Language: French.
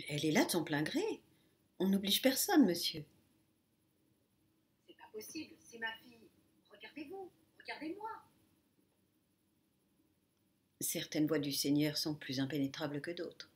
Elle est là de son plein gré. On n'oblige personne, monsieur. C'est pas possible, c'est ma fille. Regardez-vous, regardez-moi. Certaines voies du Seigneur sont plus impénétrables que d'autres.